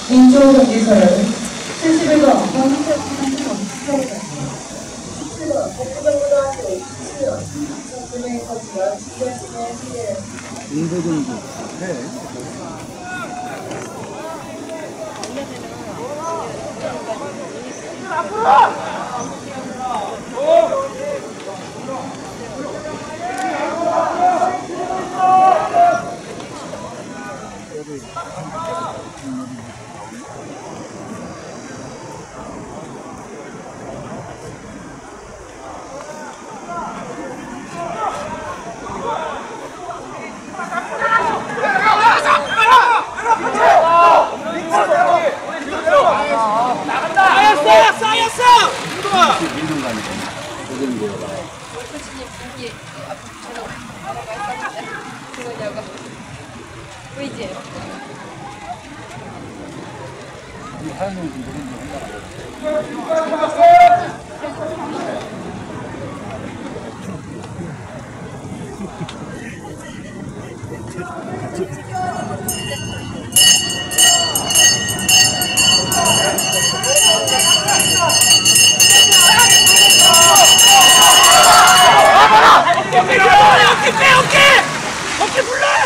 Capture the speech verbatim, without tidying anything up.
인조 경기서열 칠십일 번 황희태 선수 수고하셨습니다. 인도전기 네. 밀는 거 아니야? 그건데요. 코치님 여기 앞으로 알아봤었는데 그거냐고 보이지? 이 사장님 좀 누군지 어깨 빼! 어깨! 어깨 불러!